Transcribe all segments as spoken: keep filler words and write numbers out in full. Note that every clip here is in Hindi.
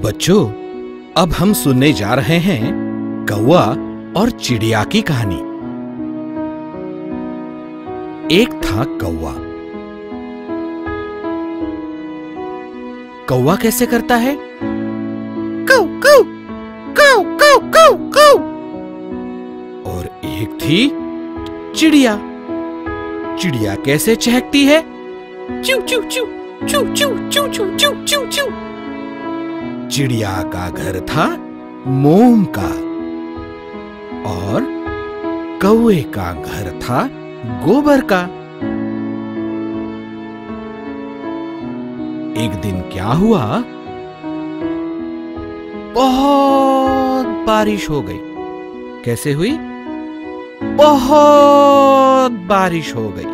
बच्चों, अब हम सुनने जा रहे हैं कौवा और चिड़िया की कहानी। एक था कौवा। कौवा कैसे करता है? कौ कौ कौ कौ कौ कौ। और एक थी चिड़िया। चिड़िया कैसे चहकती है? चू चू चू चू चू चू चू चू चू चू। चिड़िया का घर था मोम का और कौवे का घर था गोबर का। एक दिन क्या हुआ, बहुत बारिश हो गई। कैसे हुई? बहुत बारिश हो गई।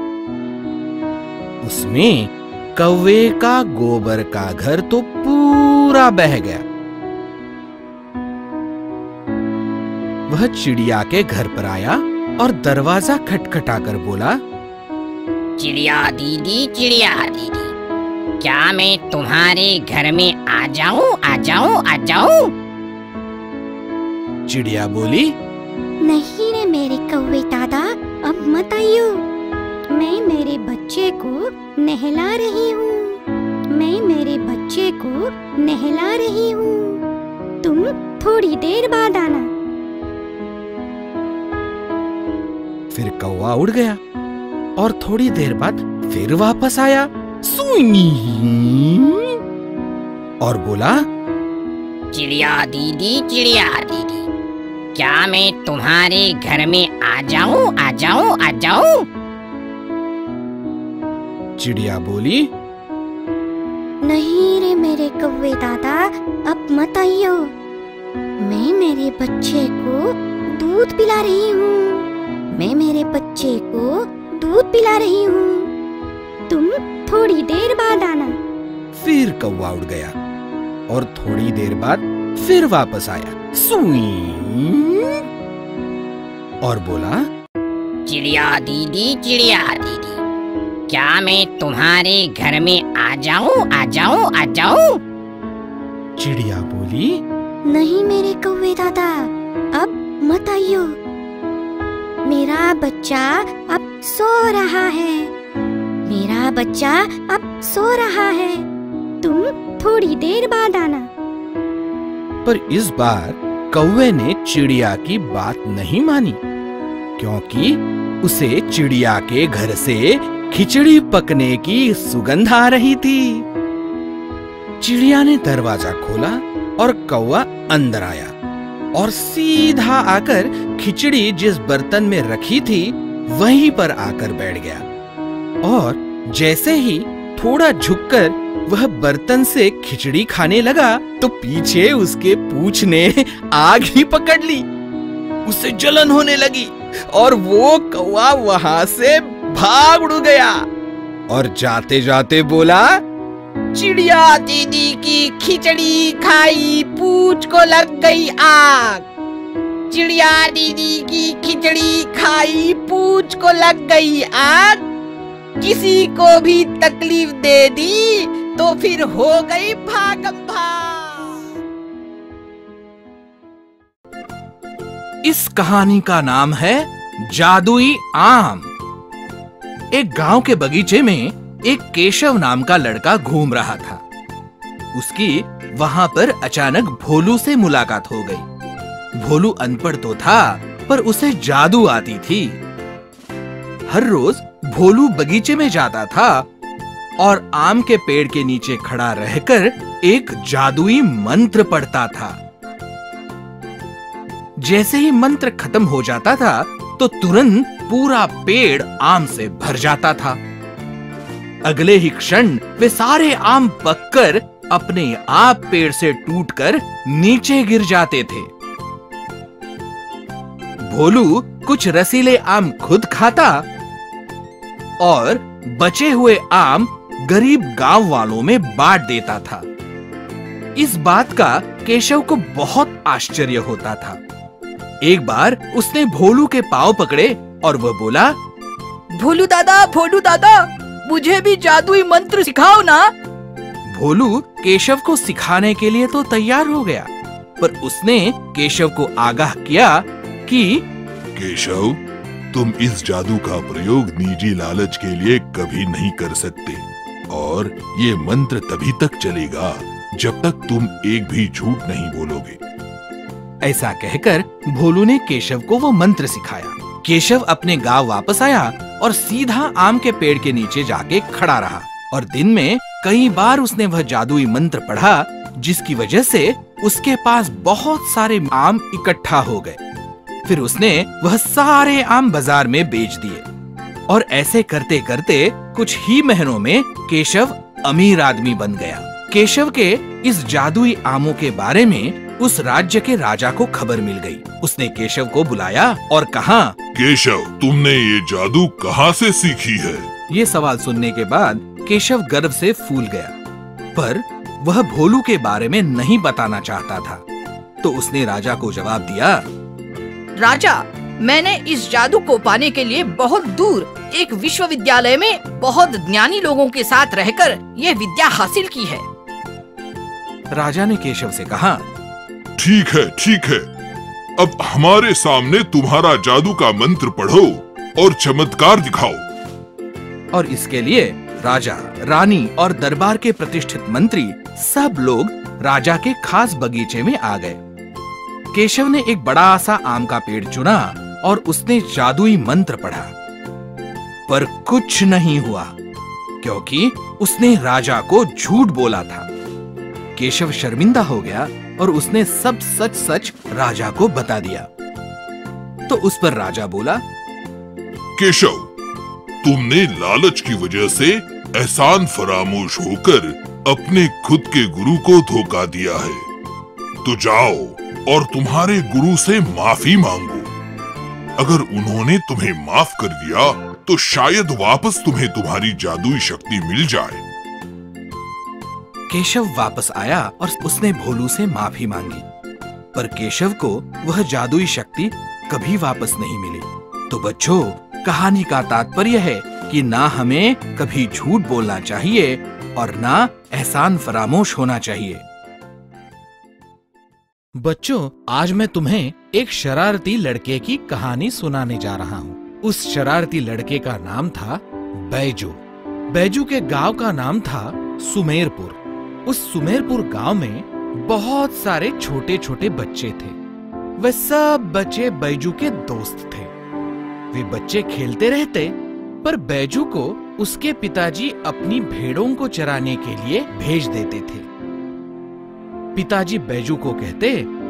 उसमें कौवे का गोबर का घर तो पूरा बह गया। वह चिड़िया के घर पर आया और दरवाजा खटखटाकर बोला, चिड़िया दीदी, चिड़िया दीदी, क्या मैं तुम्हारे घर में आ जाऊं, आ जाऊं, आ जाऊं? चिड़िया बोली, नहीं रे मेरे कौवे दादा, अब मत आइयो। मैं मेरे बच्चे को नहला रही हूँ। मैं मेरे बच्चे को नहला रही हूँ। तुम थोड़ी देर बाद आना। फिर कौवा उड़ गया और थोड़ी देर बाद फिर वापस आया सुई और बोला, चिड़िया दीदी, चिड़िया दीदी, क्या मैं तुम्हारे घर में आ जाऊं, आ जाऊं, आ जाऊं? चिड़िया बोली, नहीं रे मेरे कौवे दादा, अब मत आइयो। मैं मेरे बच्चे को दूध पिला रही हूँ। मैं मेरे बच्चे को दूध पिला रही हूँ। तुम थोड़ी देर बाद आना। फिर कौवा उड़ गया और थोड़ी देर बाद फिर वापस आया सुई और बोला, चिड़िया दीदी, चिड़िया दीदी, क्या मैं तुम्हारे घर में आ जाऊं, आ जाऊं, आ जाऊं? चिड़िया बोली, नहीं मेरे कौवे दादा, अब मत आइयो। मेरा बच्चा अब सो रहा है। मेरा बच्चा अब सो रहा है। तुम थोड़ी देर बाद आना। पर इस बार कौवे ने चिड़िया की बात नहीं मानी, क्योंकि उसे चिड़िया के घर से खिचड़ी पकने की सुगंध आ रही थी। चिड़िया ने दरवाजा खोला और कौवा अंदर आया और सीधा आकर खिचड़ी जिस बर्तन में रखी थी वहीं पर आकर बैठ गया। और जैसे ही थोड़ा झुककर वह बर्तन से खिचड़ी खाने लगा तो पीछे उसके पूंछ ने आग ही पकड़ ली। उसे जलन होने लगी और वो कौवा वहां से भाग उड़ गया और जाते जाते बोला, चिड़िया दीदी की खिचड़ी खाई, पूंछ को लग गई आग। चिड़िया दीदी की खिचड़ी खाई, पूंछ को लग गई आग। किसी को भी तकलीफ दे दी तो फिर हो गई भागम भाग। इस कहानी का नाम है जादुई आम। एक गांव के बगीचे में एक केशव नाम का लड़का घूम रहा था। उसकी वहां पर अचानक भोलू से मुलाकात हो गई। भोलू अनपढ़ तो था पर उसे जादू आती थी। हर रोज भोलू बगीचे में जाता था और आम के पेड़ के नीचे खड़ा रहकर एक जादुई मंत्र पढ़ता था। जैसे ही मंत्र खत्म हो जाता था तो तुरंत पूरा पेड़ आम से भर जाता था। अगले ही क्षण वे सारे आम पककर अपने आप पेड़ से टूटकर नीचे गिर जाते थे। भोलू कुछ रसीले आम खुद खाता और बचे हुए आम गरीब गांव वालों में बांट देता था। इस बात का केशव को बहुत आश्चर्य होता था। एक बार उसने भोलू के पांव पकड़े और वह बोला, भोलू दादा, भोलू दादा, मुझे भी जादुई मंत्र सिखाओ ना। भोलू केशव को सिखाने के लिए तो तैयार हो गया, पर उसने केशव को आगाह किया कि केशव, तुम इस जादू का प्रयोग निजी लालच के लिए कभी नहीं कर सकते और ये मंत्र तभी तक चलेगा जब तक तुम एक भी झूठ नहीं बोलोगे। ऐसा कहकर भोलू ने केशव को वो मंत्र सिखाया। केशव अपने गांव वापस आया और सीधा आम के पेड़ के नीचे जाके खड़ा रहा और दिन में कई बार उसने वह जादुई मंत्र पढ़ा, जिसकी वजह से उसके पास बहुत सारे आम इकट्ठा हो गए। फिर उसने वह सारे आम बाजार में बेच दिए और ऐसे करते करते कुछ ही महीनों में केशव अमीर आदमी बन गया। केशव के इस जादुई आमों के बारे में उस राज्य के राजा को खबर मिल गई। उसने केशव को बुलाया और कहा, केशव, तुमने ये जादू कहाँ से सीखी है? ये सवाल सुनने के बाद केशव गर्व से फूल गया, पर वह भोलू के बारे में नहीं बताना चाहता था। तो उसने राजा को जवाब दिया, राजा, मैंने इस जादू को पाने के लिए बहुत दूर एक विश्वविद्यालय में बहुत ज्ञानी लोगों के साथ रहकर ये विद्या हासिल की है। राजा ने केशव से कहा, ठीक है, ठीक है। अब हमारे सामने तुम्हारा जादू का मंत्र पढ़ो और चमत्कार दिखाओ। और इसके लिए राजा, रानी और दरबार के प्रतिष्ठित मंत्री सब लोग राजा के खास बगीचे में आ गए। केशव ने एक बड़ा सा आम का पेड़ चुना और उसने जादुई मंत्र पढ़ा, पर कुछ नहीं हुआ क्योंकि उसने राजा को झूठ बोला था। केशव शर्मिंदा हो गया और उसने सब सच सच राजा को बता दिया। तो उस पर राजा बोला, केशव, तुमने लालच की वजह से एहसान फरामोश होकर अपने खुद के गुरु को धोखा दिया है। तो जाओ और तुम्हारे गुरु से माफी मांगो। अगर उन्होंने तुम्हें माफ कर दिया तो शायद वापस तुम्हें तुम्हारी जादुई शक्ति मिल जाए। केशव वापस आया और उसने भोलू से माफी मांगी, पर केशव को वह जादुई शक्ति कभी वापस नहीं मिली। तो बच्चों, कहानी का तात्पर्य है कि ना हमें कभी झूठ बोलना चाहिए और ना एहसान फरामोश होना चाहिए। बच्चों, आज मैं तुम्हें एक शरारती लड़के की कहानी सुनाने जा रहा हूँ। उस शरारती लड़के का नाम था बैजू। बैजू के गांव का नाम था सुमेरपुर। उस सुमेरपुर गांव में बहुत सारे छोटे छोटे बच्चे थे। वे सब बच्चे बैजू के दोस्त थे। वे बच्चे खेलते रहते, पर बैजू को उसके पिताजी अपनी भेड़ों को चराने के लिए भेज देते थे। पिताजी बैजू को कहते,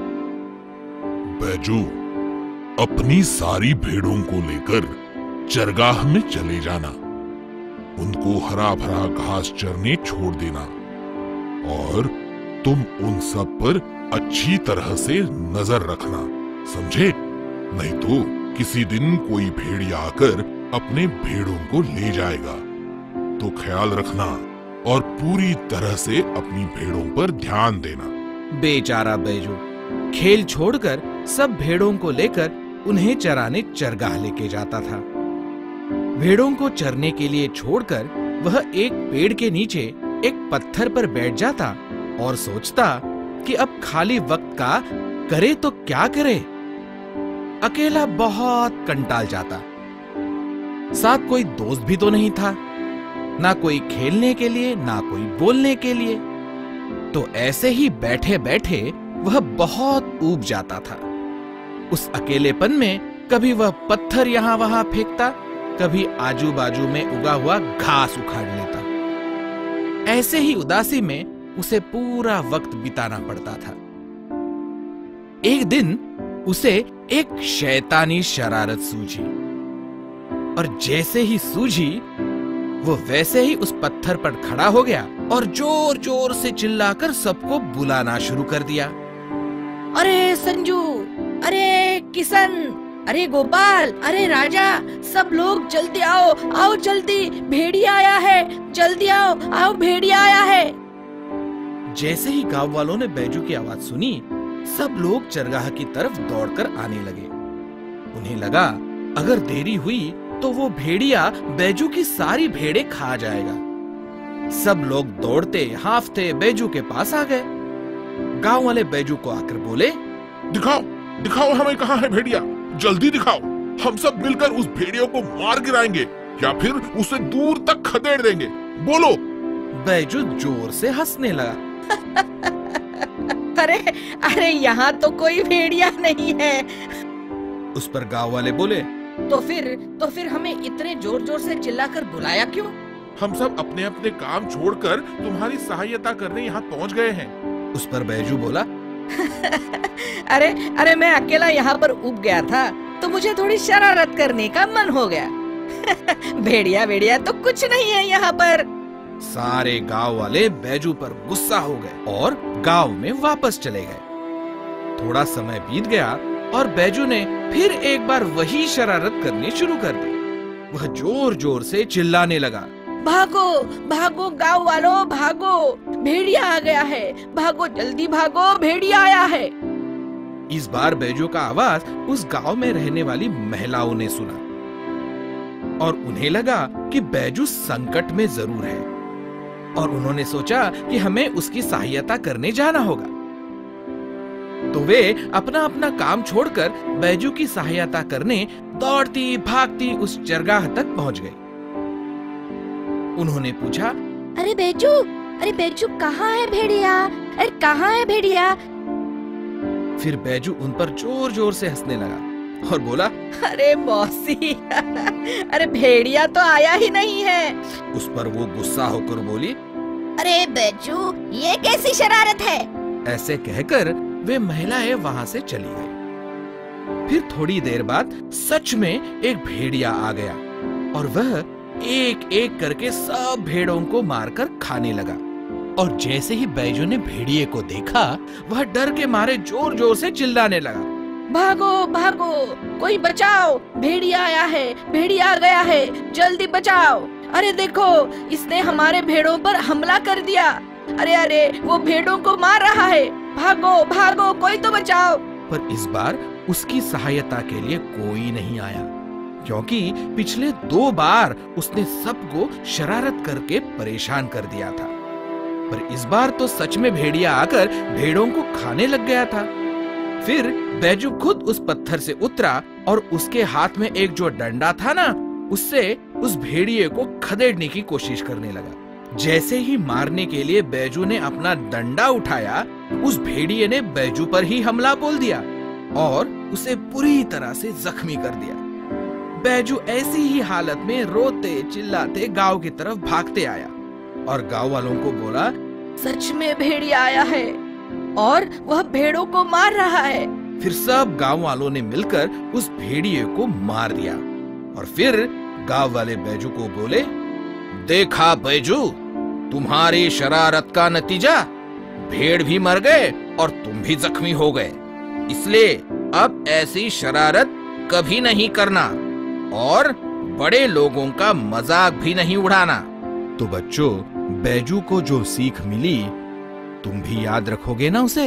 बैजू, अपनी सारी भेड़ों को लेकर चरगाह में चले जाना। उनको हरा भरा घास चरने छोड़ देना और तुम उन सब पर अच्छी तरह से नजर रखना, समझे? नहीं तो किसी दिन कोई भेड़िया आकर अपने भेड़ों को ले जाएगा। तो ख्याल रखना और पूरी तरह से अपनी भेड़ों पर ध्यान देना। बेचारा बैजू खेल छोड़कर सब भेड़ों को लेकर उन्हें चराने चरगाह लेके जाता था। भेड़ों को चरने के लिए छोड़कर वह एक पेड़ के नीचे एक पत्थर पर बैठ जाता और सोचता कि अब खाली वक्त का करे तो क्या करे। अकेला बहुत कंटाल जाता। साथ कोई दोस्त भी तो नहीं था, ना कोई खेलने के लिए ना कोई बोलने के लिए। तो ऐसे ही बैठे बैठे वह बहुत ऊब जाता था। उस अकेलेपन में कभी वह पत्थर यहां वहां फेंकता, कभी आजू बाजू में उगा हुआ घास उखाड़ लेता। ऐसे ही उदासी में उसे पूरा वक्त बिताना पड़ता था। एक दिन उसे एक शैतानी शरारत सूझी और जैसे ही सूझी वो वैसे ही उस पत्थर पर खड़ा हो गया और जोर जोर से चिल्लाकर सबको बुलाना शुरू कर दिया। अरे संजू, अरे किशन, अरे गोपाल, अरे राजा, सब लोग जल्दी आओ, आओ जल्दी, भेड़िया आया है, जल्दी आओ, आओ भेड़िया आया है। जैसे ही गांव वालों ने बैजू की आवाज सुनी, सब लोग चरगाह की तरफ दौड़कर आने लगे। उन्हें लगा अगर देरी हुई तो वो भेड़िया बैजू की सारी भेड़ें खा जाएगा। सब लोग दौड़ते हांफते बैजू के पास आ गए। गांव वाले बैजू को आकर बोले, दिखाओ दिखाओ हमें कहाँ है भेड़िया, जल्दी दिखाओ। हम सब मिलकर उस भेड़िया को मार गिराएंगे या फिर उसे दूर तक खदेड़ देंगे, बोलो। बैजू जोर से हंसने लगा। अरे अरे यहाँ तो कोई भेड़िया नहीं है। उस पर गांव वाले बोले, तो फिर तो फिर हमें इतने जोर जोर से चिल्लाकर बुलाया क्यों? हम सब अपने अपने काम छोड़कर तुम्हारी सहायता करने यहाँ पहुँच गए हैं। उस पर बैजू बोला, अरे अरे मैं अकेला यहाँ पर उब गया था तो मुझे थोड़ी शरारत करने का मन हो गया। भेड़िया भेड़िया तो कुछ नहीं है यहाँ पर। सारे गांव वाले बैजू पर गुस्सा हो गए और गांव में वापस चले गए। थोड़ा समय बीत गया और बैजू ने फिर एक बार वही शरारत करनी शुरू कर दी। वह जोर जोर से चिल्लाने लगा, भागो भागो गांव वालों भागो, भेड़िया आ गया है, भागो जल्दी भागो, भेड़िया आया है। इस बार बैजू का आवाज उस गांव में रहने वाली महिलाओं ने सुना और उन्हें लगा कि बैजू संकट में जरूर है और उन्होंने सोचा कि हमें उसकी सहायता करने जाना होगा। तो वे अपना अपना काम छोड़कर बैजू की सहायता करने दौड़ती भागती उस चरगाह तक पहुंच गई। उन्होंने पूछा, अरे बैजू, अरे बैजू कहाँ है भेड़िया? अरे कहाँ है भेड़िया? फिर बैजू उन पर जोर जोर से हंसने लगा और बोला, अरे मौसी, अरे भेड़िया तो आया ही नहीं है। उस पर वो गुस्सा होकर बोली, अरे बैजू, ये कैसी शरारत है? ऐसे कहकर वे महिलाएं वहां से चली गई। फिर थोड़ी देर बाद सच में एक भेड़िया आ गया और वह एक एक करके सब भेड़ों को मारकर खाने लगा। और जैसे ही बैजू ने भेड़िए को देखा, वह डर के मारे जोर जोर से चिल्लाने लगा, भागो भागो, कोई बचाओ, भेड़िया आया है, भेड़िया आ गया है, जल्दी बचाओ। अरे देखो, इसने हमारे भेड़ों पर हमला कर दिया। अरे अरे वो भेड़ों को मार रहा है, भागो भागो, कोई तो बचाओ। पर इस बार उसकी सहायता के लिए कोई नहीं आया, क्योंकि पिछले दो बार उसने सबको शरारत करके परेशान कर दिया था। पर इस बार तो सच में भेड़िया आकर भेड़ों को खाने लग गया था। फिर बैजू खुद उस पत्थर से उतरा और उसके हाथ में एक जो डंडा था ना, उससे उस भेड़िए को खदेड़ने की कोशिश करने लगा। जैसे ही मारने के लिए बैजू ने अपना डंडा उठाया, उस भेड़िए ने बैजू पर ही हमला बोल दिया और उसे बुरी तरह से जख्मी कर दिया। बैजू ऐसी ही हालत में रोते चिल्लाते गांव की तरफ भागते आया और गांव वालों को बोला, सच में भेड़िया आया है और वह भेड़ों को मार रहा है। फिर सब गांव वालों ने मिलकर उस भेड़िए को मार दिया और फिर गांव वाले बैजू को बोले, देखा बैजू, तुम्हारी शरारत का नतीजा, भेड़ भी मर गए और तुम भी जख्मी हो गए। इसलिए अब ऐसी शरारत कभी नहीं करना और बड़े लोगों का मजाक भी नहीं उड़ाना। तो बच्चों, बैजू को जो सीख मिली, तुम भी याद रखोगे ना उसे?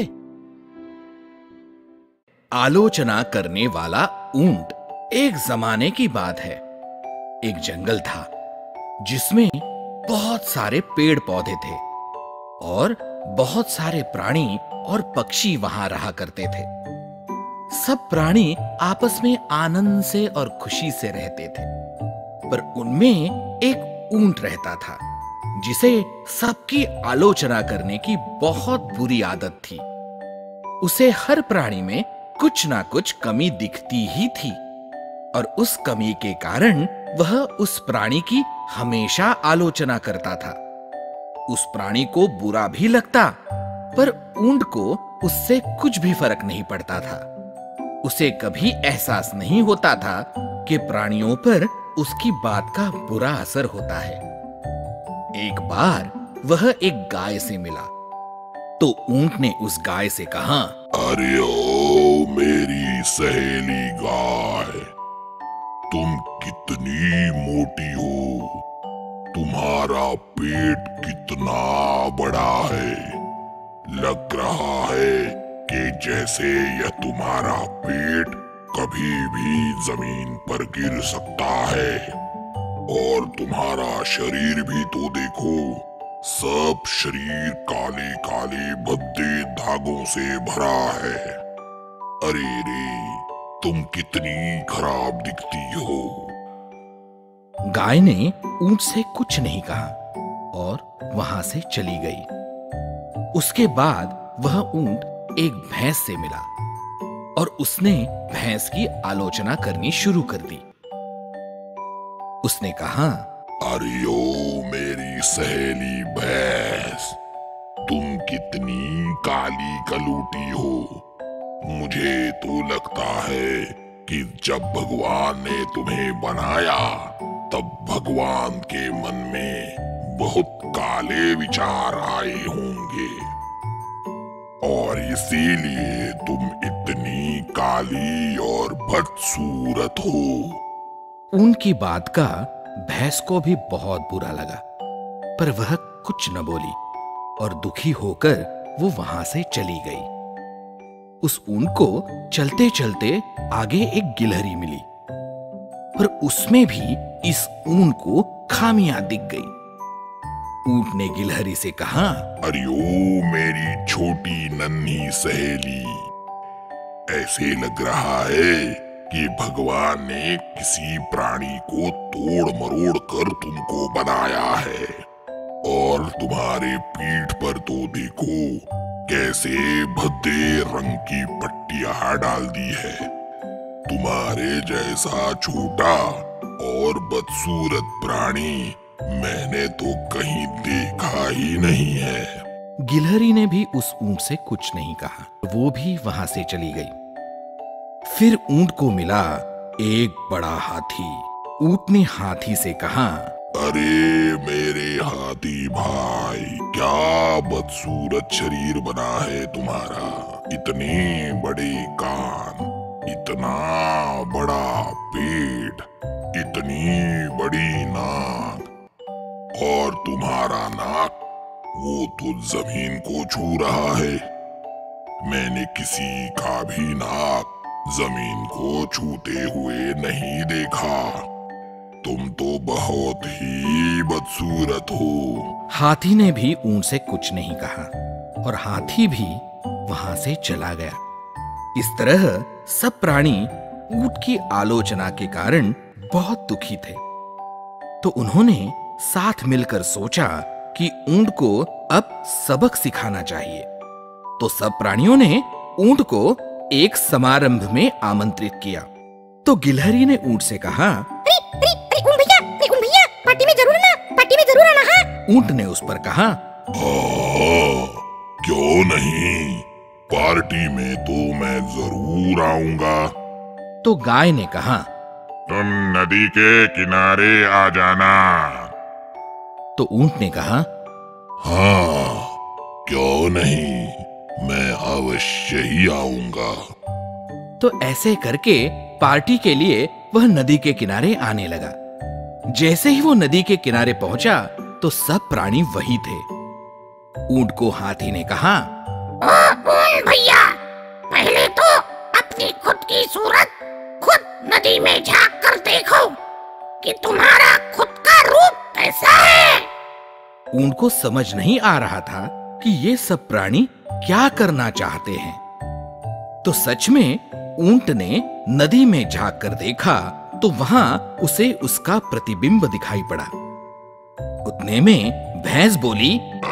आलोचना करने वाला ऊंट। एक जमाने की बात है, एक जंगल था जिसमें बहुत सारे पेड़ पौधे थे और बहुत सारे प्राणी और पक्षी वहां रहा करते थे। सब प्राणी आपस में आनंद से और खुशी से रहते थे, पर उनमें एक ऊंट रहता था जिसे सबकी आलोचना करने की बहुत बुरी आदत थी। उसे हर प्राणी में कुछ ना कुछ कमी दिखती ही थी और उस कमी के कारण वह उस प्राणी की हमेशा आलोचना करता था। उस प्राणी को बुरा भी लगता, पर ऊंट को उससे कुछ भी फर्क नहीं पड़ता था। उसे कभी एहसास नहीं होता था कि प्राणियों पर उसकी बात का बुरा असर होता है। एक बार वह एक गाय से मिला तो ऊंट ने उस गाय से कहा, अरे ओ मेरी सहेली गाय, तुम कितनी मोटी हो, तुम्हारा पेट कितना बड़ा है। लग रहा है कि जैसे यह तुम्हारा पेट कभी भी जमीन पर गिर सकता है। और तुम्हारा शरीर भी तो देखो, सब शरीर काले काले भद्दे धागों से भरा है। अरे रे, तुम कितनी खराब दिखती हो। गाय ने ऊंट से कुछ नहीं कहा और वहां से चली गई। उसके बाद वह ऊंट एक भैंस से मिला और उसने भैंस की आलोचना करनी शुरू कर दी। उसने कहा, अरे ओ मेरी सहेली भैंस, तुम कितनी काली कलूटी हो। मुझे तो लगता है कि जब भगवान ने तुम्हें बनाया तब भगवान के मन में बहुत काले विचार आए होंगे और इसीलिए तुम इतनी काली और बदसूरत हो। उनकी बात का भैंस को भी बहुत बुरा लगा, पर वह कुछ न बोली और दुखी होकर वो वहां से चली गई। उस ऊंट को चलते चलते आगे एक गिलहरी मिली, पर उसमें भी इस ऊंट को खामियां दिख गई। ऊंट ने गिलहरी से कहा, अरे ओ मेरी छोटी नन्ही सहेली, ऐसे लग रहा है कि भगवान ने किसी प्राणी को तोड़ मरोड़ कर तुमको बनाया है। और तुम्हारे पीठ पर तो देखो कैसे भद्दे रंग की पट्टियां डाल दी है। तुम्हारे जैसा छोटा और बदसूरत प्राणी मैंने तो कहीं देखा ही नहीं है। गिलहरी ने भी उस ऊंट से कुछ नहीं कहा, वो भी वहां से चली गई। फिर ऊंट को मिला एक बड़ा हाथी। ऊंट ने हाथी से कहा, अरे मेरे हाथी भाई, क्या बदसूरत शरीर बना है तुम्हारा। इतने बड़े कान, इतना बड़ा पेट, इतनी बड़ी नाक, और तुम्हारा नाक वो तो जमीन को छू रहा है। मैंने किसी का भी नाक जमीन को छूते हुए नहीं देखा। तुम तो बहुत ही बदसूरत हो। हाथी ने भी ऊंट से कुछ नहीं कहा और हाथी भी वहां से चला गया। इस तरह सब प्राणी ऊंट की आलोचना के कारण बहुत दुखी थे, तो उन्होंने साथ मिलकर सोचा कि ऊंट को अब सबक सिखाना चाहिए। तो सब प्राणियों ने ऊंट को एक समारंभ में आमंत्रित किया। तो गिलहरी ने ऊंट से कहा, पार्टी में जरूर आना, पार्टी में जरूर आना। हाँ? ऊंट ने उस पर कहा, हाँ, क्यों नहीं, पार्टी में तो मैं जरूर आऊंगा। तो गाय ने कहा, तुम नदी के किनारे आ जाना। तो ऊंट ने कहा, हाँ, क्यों नहीं, मैं अवश्य ही आऊंगा। तो ऐसे करके पार्टी के लिए वह नदी के किनारे आने लगा। जैसे ही वो नदी के किनारे पहुंचा तो सब प्राणी वही थे। ऊंट को हाथी ने कहा, ओ भैया, पहले तो अपनी खुद की सूरत खुद नदी में झांक कर देखो कि तुम्हारा खुद का रूप कैसा है। ऊंट को समझ नहीं आ रहा था कि ये सब प्राणी क्या करना चाहते हैं। तो सच में ऊंट ने नदी में झांक कर देखा तो वहां उसे उसका प्रतिबिंब दिखाई पड़ा। उतने में भैंस बोली,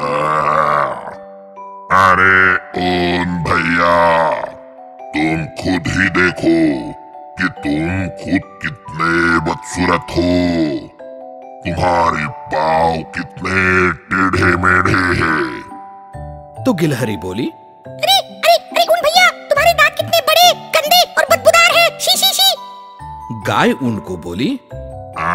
अरे ऊंट भैया, तुम खुद ही देखो कि तुम खुद कितने बदसूरत हो। तुम्हारे पांव कितने टेढ़े मेढ़े हैं। तो गिलहरी बोली, अरे अरे अरे ऊंट भैया, तुम्हारे दांत कितने बड़े, गंदे और बदबूदार हैं। She she she. गाय ऊंट को बोली, आ,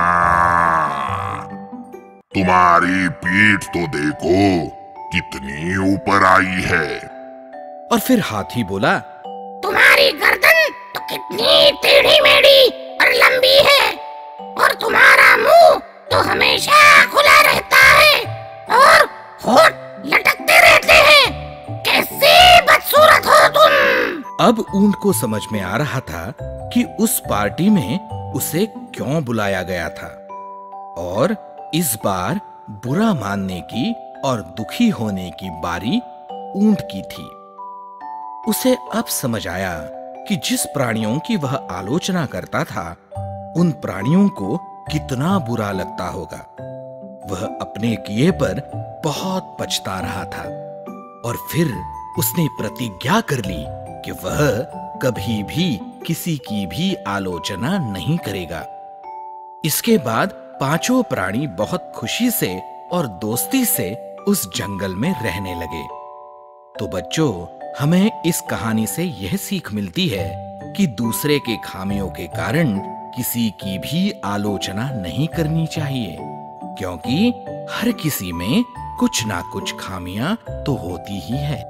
तुम्हारी पीठ तो देखो कितनी ऊपर आई है। और फिर हाथी बोला, तुम्हारी गर्दन तो कितनी टेढ़ी मेढ़ी और लंबी है, और तुम्हारा मुंह तो हमेशा खुला रहता है और होठ लटकते रहते हैं। कैसे बदसूरत हो तुम। अब ऊंट को समझ में आ रहा था कि उस पार्टी में उसे क्यों बुलाया गया था और इस बार बुरा मानने की और दुखी होने की बारी ऊंट की थी। उसे अब समझ आया कि जिस प्राणियों की वह आलोचना करता था, उन प्राणियों को कितना बुरा लगता होगा। वह अपने किए पर बहुत पछता रहा था और फिर उसने प्रतिज्ञा कर ली कि वह कभी भी किसी की भी आलोचना नहीं करेगा। इसके बाद पांचों प्राणी बहुत खुशी से और दोस्ती से उस जंगल में रहने लगे। तो बच्चों, हमें इस कहानी से यह सीख मिलती है कि दूसरे के खामियों के कारण किसी की भी आलोचना नहीं करनी चाहिए, क्योंकि हर किसी में कुछ ना कुछ खामियां तो होती ही है।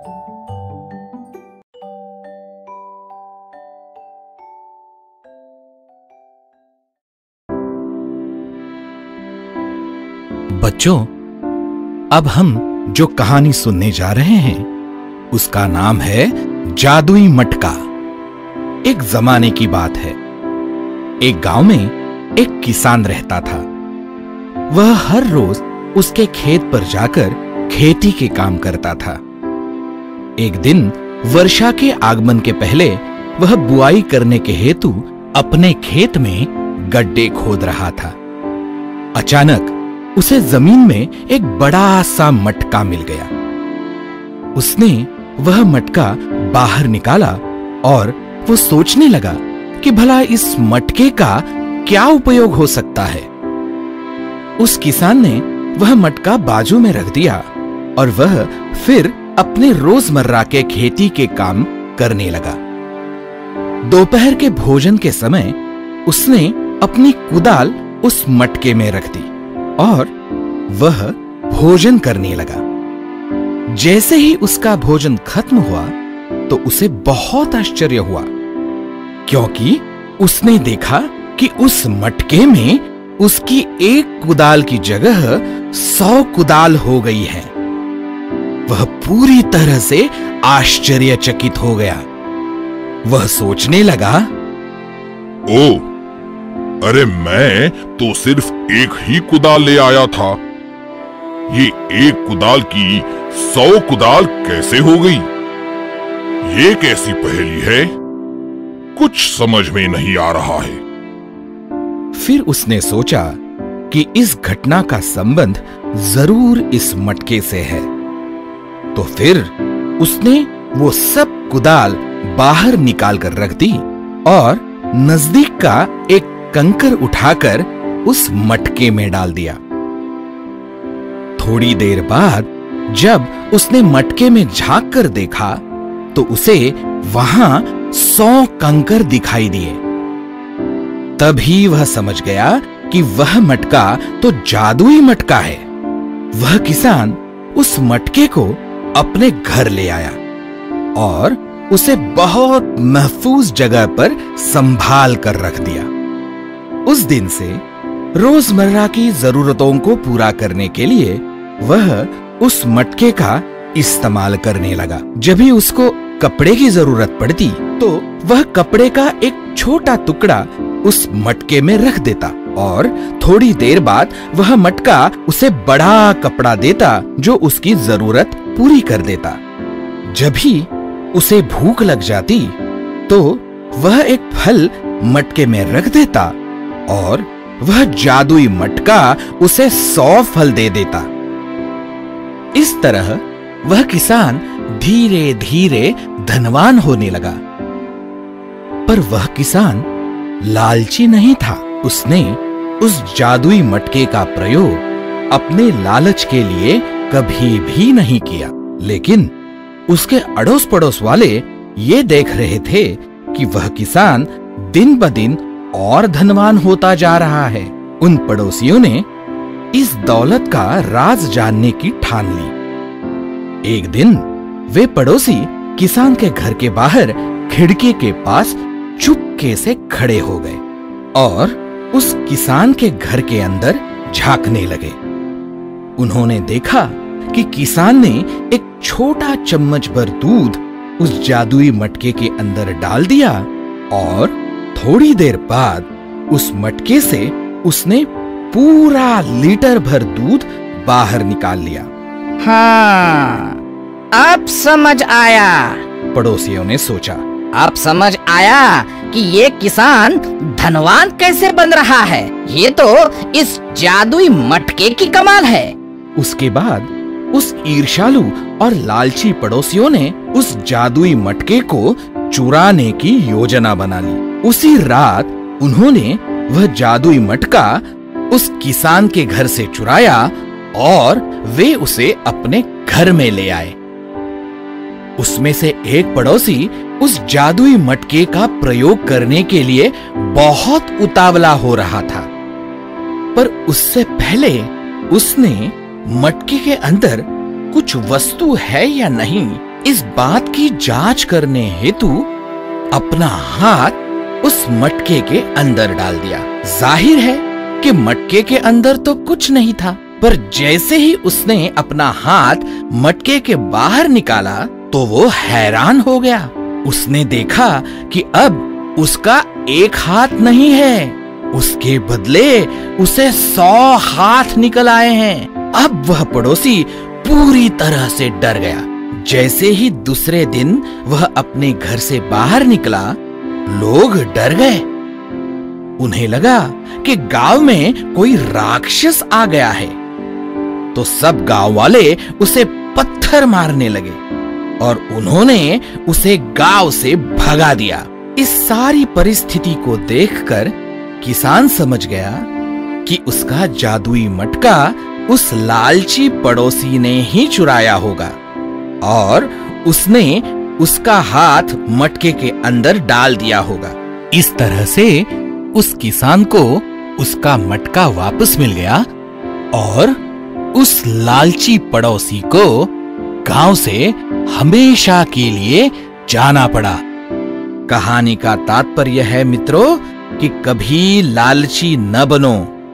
बच्चों, अब हम जो कहानी सुनने जा रहे हैं उसका नाम है जादुई मटका। एक जमाने की बात है। एक गांव में एक किसान रहता था। वह हर रोज उसके खेत पर जाकर खेती के काम करता था। एक दिन वर्षा के आगमन के पहले वह बुआई करने के हेतु अपने खेत में गड्ढे खोद रहा था। अचानक उसे जमीन में एक बड़ा सा मटका मिल गया। उसने वह मटका बाहर निकाला और वो सोचने लगा कि भला इस मटके का क्या उपयोग हो सकता है। उस किसान ने वह मटका बाजू में रख दिया और वह फिर अपने रोजमर्रा के खेती के काम करने लगा। दोपहर के भोजन के समय उसने अपनी कुदाल उस मटके में रख दी और वह भोजन करने लगा। जैसे ही उसका भोजन खत्म हुआ तो उसे बहुत आश्चर्य हुआ, क्योंकि उसने देखा कि उस मटके में उसकी एक कुदाल की जगह सौ कुदाल हो गई है। वह पूरी तरह से आश्चर्यचकित हो गया। वह सोचने लगा, ओ, अरे मैं तो सिर्फ एक ही कुदाल ले आया था। ये एक कुदाल की सौ कुदाल कैसे हो गई? ये कैसी पहेली है? कुछ समझ में नहीं आ रहा है। फिर उसने सोचा कि इस घटना का संबंध जरूर इस मटके से है। तो फिर उसने वो सब कुदाल बाहर निकाल कर रख दी और नजदीक का एक कंकर उठाकर उस मटके में डाल दिया। थोड़ी देर बाद जब उसने मटके में झांक कर देखा तो उसे वहां सौ कंकर दिखाई दिए। तभी वह समझ गया कि वह मटका तो जादुई मटका है। वह किसान उस मटके को अपने घर ले आया और उसे बहुत महफूज जगह पर संभाल कर रख दिया। उस दिन से रोजमर्रा की जरूरतों को पूरा करने के लिए वह उस मटके का इस्तेमाल करने लगा। जब भी उसको कपड़े की जरूरत पड़ती तो वह कपड़े का एक छोटा टुकड़ा उस मटके में रख देता और थोड़ी देर बाद वह मटका उसे बड़ा कपड़ा देता जो उसकी जरूरत पूरी कर देता। जब भी उसे भूख लग जाती तो वह एक फल मटके में रख देता और वह जादुई मटका उसे सौ फल दे देता। इस तरह वह किसान धीरे धीरे धनवान होने लगा। पर वह किसान लालची नहीं था। उसने उस जादुई मटके का प्रयोग अपने लालच के लिए कभी भी नहीं किया। लेकिन उसके अड़ोस पड़ोस वाले ये देख रहे थे कि वह किसान दिन ब दिन और धनवान होता जा रहा है। उन पड़ोसियों ने इस दौलत का राज जानने की ठान ली। एक दिन वे पड़ोसी किसान के घर के बाहर खिड़की के पास चुपके से खड़े हो गए और उस किसान के घर के अंदर झांकने लगे। उन्होंने देखा कि किसान ने एक छोटा चम्मच भर दूध उस जादुई मटके के अंदर डाल दिया और थोड़ी देर बाद उस मटके से उसने पूरा लीटर भर दूध बाहर निकाल लिया। हाँ, अब समझ आया। पड़ोसियों ने सोचा। अब समझ आया कि ये किसान धनवान कैसे बन रहा है। ये तो इस जादुई मटके की कमाल है। उसके बाद उस ईर्ष्यालु और लालची पड़ोसियों ने उस जादुई मटके को चुराने की योजना बना ली। उसी रात उन्होंने वह जादुई मटका उस किसान के घर से चुराया और वे उसे अपने घर में ले आए। उसमें से एक पड़ोसी उस जादुई मटके का प्रयोग करने के लिए बहुत उतावला हो रहा था, पर उससे पहले उसने मटके के अंदर कुछ वस्तु है या नहीं इस बात की जांच करने हेतु अपना हाथ उस मटके के अंदर डाल दिया। जाहिर है कि मटके के अंदर तो कुछ नहीं था, पर जैसे ही उसने अपना हाथ मटके के बाहर निकाला तो वो हैरान हो गया। उसने देखा कि अब उसका एक हाथ नहीं है, उसके बदले उसे सौ हाथ निकल आए हैं। अब वह पड़ोसी पूरी तरह से डर गया। जैसे ही दूसरे दिन वह अपने घर से बाहर निकला, लोग डर गए। उन्हें लगा कि गांव में कोई राक्षस आ गया है, तो सब गांव वाले उसे पत्थर मारने लगे और उन्होंने उसे गांव से भगा दिया। इस सारी परिस्थिति को देखकर किसान समझ गया कि उसका जादुई मटका उस लालची पड़ोसी ने ही चुराया होगा और उसने उसका हाथ मटके के अंदर डाल दिया होगा। इस तरह से उस किसान को उसका मटका वापस मिल गया और उस लालची पड़ोसी को गांव से हमेशा के लिए जाना पड़ा। कहानी का तात्पर्य है मित्रों कि कभी लालची न बनो।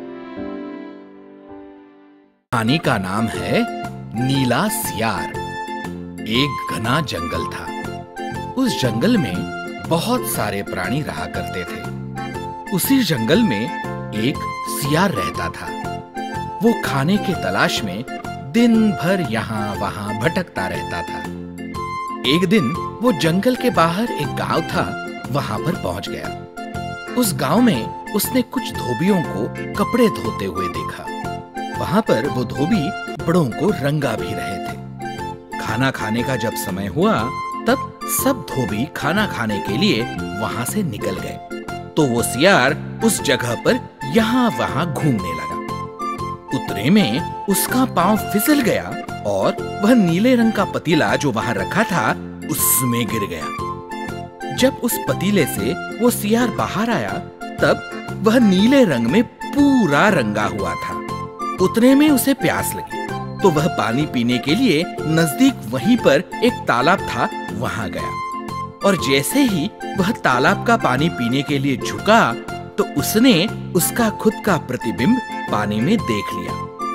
कहानी का नाम है नीला सियार। एक घना जंगल था। उस जंगल में बहुत सारे प्राणी रहा करते थे। उसी जंगल में एक सियार रहता था। वो खाने के तलाश में दिन भर यहाँ वहां भटकता रहता था। एक दिन वो जंगल के बाहर एक गांव था, वहां पर पहुंच गया। उस गांव में उसने कुछ धोबियों को कपड़े धोते हुए देखा। वहां पर वो धोबी कपड़ों को रंगा भी रहे थे। खाना खाने का जब समय हुआ तब सब धोबी खाना खाने के लिए वहां से निकल गए, तो वो सियार उस जगह पर यहाँ वहां घूमने लगा। उतने में उसका पांव फिसल गया और वह नीले रंग का पतीला जो वहां रखा था उसमें गिर गया। जब उस पतीले से वो सियार बाहर आया तब वह नीले रंग में पूरा रंगा हुआ था। उतने में उसे प्यास लगी तो वह पानी पीने के लिए नजदीक वहीं पर एक तालाब था, वहां गया और जैसे ही वह तालाब का पानी पीने के लिए झुका तो उसने उसका खुद का प्रतिबिंब पानी में देख लिया।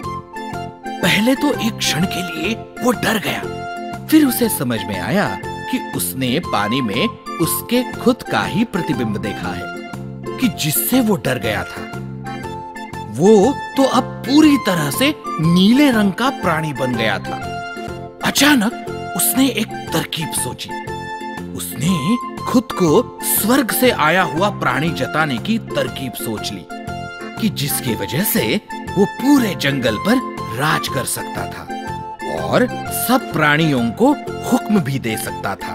पहले तो एक क्षण के लिए वो डर गया, फिर उसे समझ में आया कि उसने पानी में उसके खुद का ही प्रतिबिंब देखा है कि जिससे वो डर गया था। वो तो अब पूरी तरह से नीले रंग का प्राणी बन गया था। अचानक उसने एक तरकीब सोची। उसने खुद को स्वर्ग से आया हुआ प्राणी जताने की तरकीब सोच ली कि जिसकी वजह से वो पूरे जंगल पर राज कर सकता था और सब प्राणियों को हुक्म भी दे सकता था।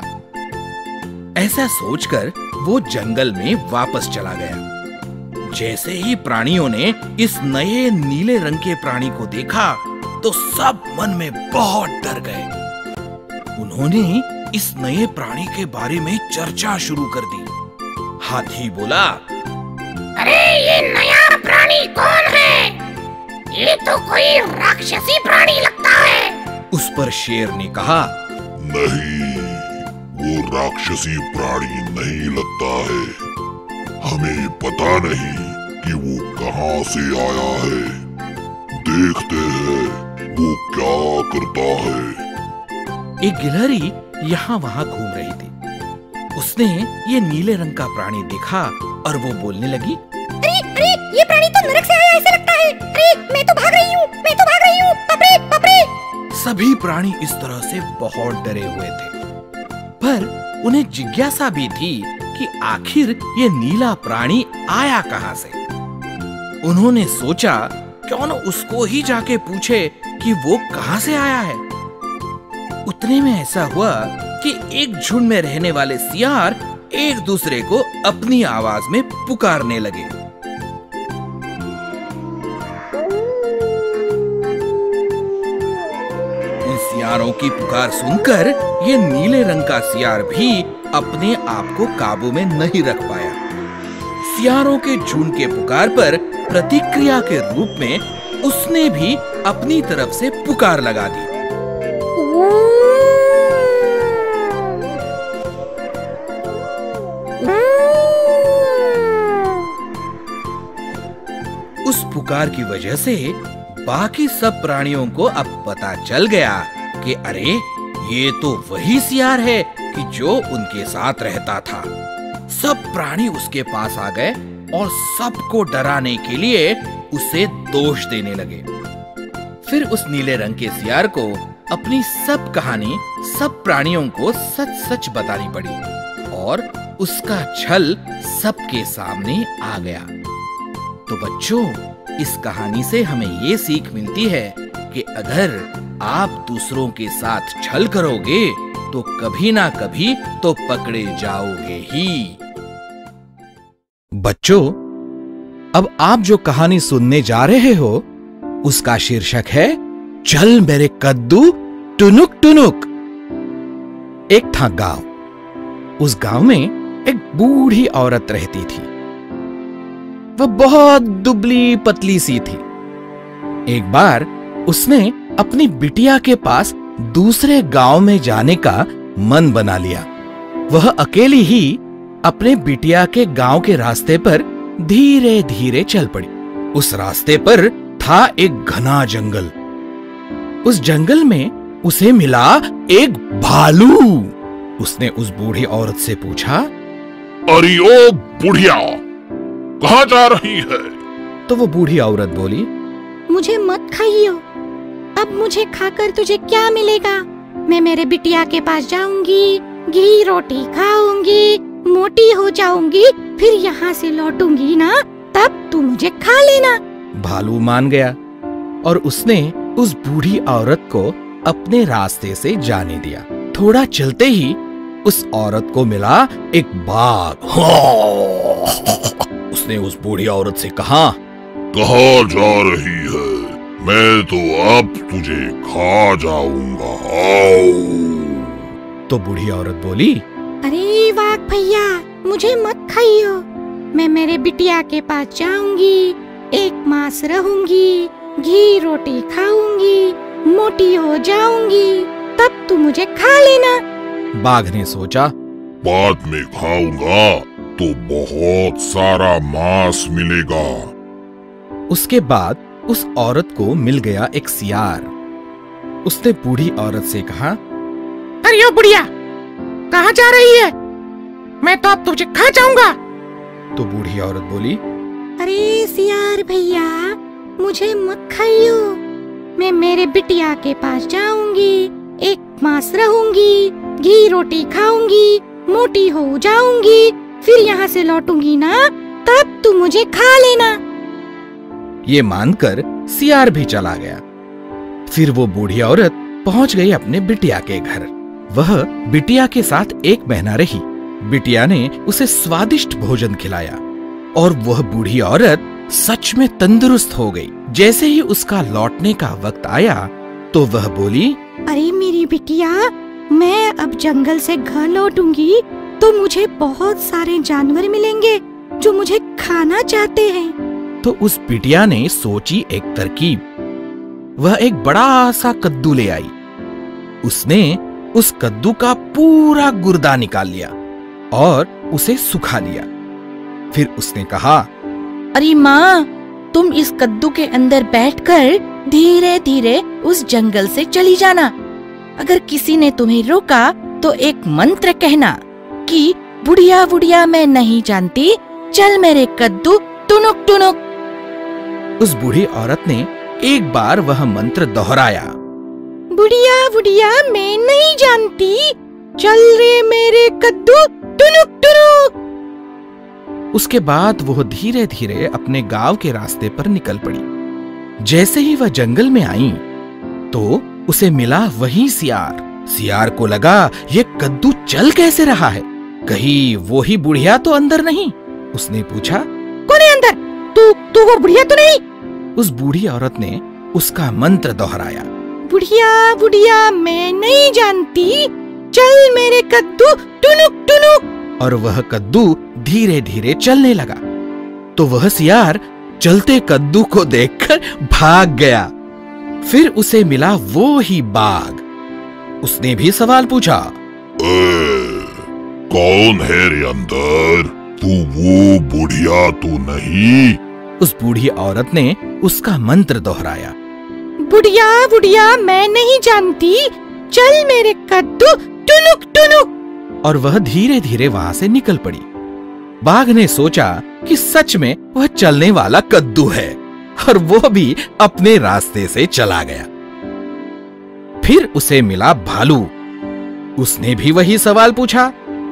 ऐसा सोचकर वो जंगल में वापस चला गया। जैसे ही प्राणियों ने इस नए नीले रंग के प्राणी को देखा तो सब मन में बहुत डर गए। उन्होंने इस नए प्राणी के बारे में चर्चा शुरू कर दी। हाथी बोला, अरे ये नया प्राणी कौन है? ये तो कोई राक्षसी प्राणी लगता है। उस पर शेर ने कहा, नहीं, वो राक्षसी प्राणी नहीं लगता है। हमें पता नहीं कि वो कहां से आया है। देखते हैं वो क्या करता है। एक गिलहरी यहाँ वहाँ घूम रही थी। उसने ये नीले रंग का प्राणी देखा और वो बोलने लगी, अरे अरे ये प्राणी तो नरक से आया ऐसे लगता है। अरे मैं तो भाग रही हूँ, मैं तो भाग रही हूँ। बाप रे बाप रे। सभी प्राणी इस तरह से बहुत डरे हुए थे, पर उन्हें जिज्ञासा भी थी कि आखिर ये नीला प्राणी आया कहां से। उन्होंने सोचा क्यों न उसको ही जाके पूछे कि वो कहां से आया है। उतने में ऐसा हुआ कि एक झुंड में रहने वाले सियार एक दूसरे को अपनी आवाज में पुकारने लगे। उन सियारों की पुकार सुनकर ये नीले रंग का सियार भी अपने आप को काबू में नहीं रख पाया। सियारों के झुंड के पुकार पर प्रतिक्रिया के रूप में उसने भी अपनी तरफ से पुकार लगा दी। उस पुकार की वजह से बाकी सब प्राणियों को अब पता चल गया कि अरे ये तो वही सियार है कि जो उनके साथ रहता था। सब प्राणी उसके पास आ गए और सबको डराने के लिए उसे दोष देने लगे। फिर उस नीले रंग के सियार को अपनी सब कहानी सब प्राणियों को सच सच बतानी पड़ी और उसका छल सबके सामने आ गया। तो बच्चों, इस कहानी से हमें ये सीख मिलती है कि अगर आप दूसरों के साथ छल करोगे तो कभी ना कभी तो पकड़े जाओगे ही। बच्चों, अब आप जो कहानी सुनने जा रहे हो उसका शीर्षक है चल मेरे कद्दू टुनुक टुनुक। एक था गांव। उस गांव में एक बूढ़ी औरत रहती थी। वह बहुत दुबली पतली सी थी। एक बार उसने अपनी बिटिया के पास दूसरे गांव में जाने का मन बना लिया। वह अकेली ही अपने बिटिया के गांव के रास्ते पर धीरे धीरे चल पड़ी। उस रास्ते पर था एक घना जंगल। उस जंगल में उसे मिला एक भालू। उसने उस बूढ़ी औरत से पूछा, अरे ओ बुढ़िया, कहाँ जा रही है? तो वो बूढ़ी औरत बोली, मुझे मत खाइयो। अब मुझे खाकर तुझे क्या मिलेगा? मैं मेरे बिटिया के पास जाऊंगी, घी रोटी खाऊंगी, मोटी हो जाऊंगी, फिर यहाँ से लौटूंगी ना, तब तू मुझे खा लेना। भालू मान गया और उसने उस बूढ़ी औरत को अपने रास्ते से जाने दिया। थोड़ा चलते ही उस औरत को मिला एक बाघ। उसने उस बूढ़ी औरत से कहा, कहाँ जा रही है? मैं तो अब तुझे खा जाऊंगा। आओ। तो बूढ़ी औरत बोली, अरे वाघ भैया, मुझे मत खाइयो। मैं मेरे बिटिया के पास जाऊंगी, एक मास रहूंगी, घी रोटी खाऊंगी, मोटी हो जाऊंगी, तब तू मुझे खा लेना। बाघ ने सोचा, बाद में खाऊंगा तो बहुत सारा मांस मिलेगा। उसके बाद उस औरत को मिल गया एक सियार। उसने बूढ़ी औरत से कहा, अरे ओ बुढ़िया, कहाँ जा रही है? मैं तो अब तुझे खा जाऊंगा। तो बूढ़ी औरत बोली, अरे सियार भैया, मुझे मत खाइयो। मैं मेरे बिटिया के पास जाऊंगी, एक मास रहूंगी, घी रोटी खाऊंगी, मोटी हो जाऊंगी, फिर यहाँ से लौटूंगी ना, तब तू मुझे खा लेना। ये मानकर सियार भी चला गया। फिर वो बूढ़ी औरत पहुंच गई अपने बिटिया के घर। वह बिटिया के साथ एक महीना रही। बिटिया ने उसे स्वादिष्ट भोजन खिलाया और वह बूढ़ी औरत सच में तंदुरुस्त हो गई। जैसे ही उसका लौटने का वक्त आया तो वह बोली, अरे मेरी बिटिया, मैं अब जंगल से घर लौटूंगी तो मुझे बहुत सारे जानवर मिलेंगे जो मुझे खाना चाहते हैं। तो उस बिटिया ने सोची एक तरकीब। वह एक बड़ा सा कद्दू ले आई। उसने उस कद्दू का पूरा गुर्दा निकाल लिया और उसे सुखा लिया। फिर उसने कहा, अरे माँ, तुम इस कद्दू के अंदर बैठकर धीरे धीरे उस जंगल से चली जाना। अगर किसी ने तुम्हें रोका तो एक मंत्र कहना कि बुढ़िया बुढ़िया मैं नहीं जानती, चल मेरे कद्दू टुनुक टुनुक। उस बूढ़ी औरत ने एक बार वह मंत्र दोहराया। बुढ़िया बुढ़िया मैं नहीं जानती, चल रे मेरे कद्दू टुनुक टुनुक। उसके बाद वो धीरे धीरे अपने गांव के रास्ते पर निकल पड़ी। जैसे ही वह जंगल में आई तो उसे मिला वही सियार। सियार को लगा ये कद्दू चल कैसे रहा है, कहीं वो ही बुढ़िया तो अंदर नहीं। उसने पूछा, कौन है अंदर? तू तू वो बुढ़िया तो नहीं? उस बूढ़ी औरत ने उसका मंत्र दोहराया, बुढ़िया बुढ़िया मैं नहीं जानती, चल मेरे कद्दू टुनुक टुनुक। और वह कद्दू धीरे धीरे चलने लगा। तो वह सियार चलते कद्दू को देखकर भाग गया। फिर उसे मिला वो ही बाघ। उसने भी सवाल पूछा, ए, कौन है रे अंदर? तू वो बुढ़िया तो नहीं? उस बूढ़ी औरत ने उसका मंत्र दोहराया, बुढ़िया बुढ़िया मैं नहीं जानती, चल मेरे कद्दू टुनुक टुनुक। और वह धीरे धीरे वहां से निकल पड़ी। बाघ ने सोचा कि सच में वह चलने वाला कद्दू है और वो भी अपने रास्ते से चला गया। फिर उसे मिला भालू। उसने भी वही सवाल पूछा,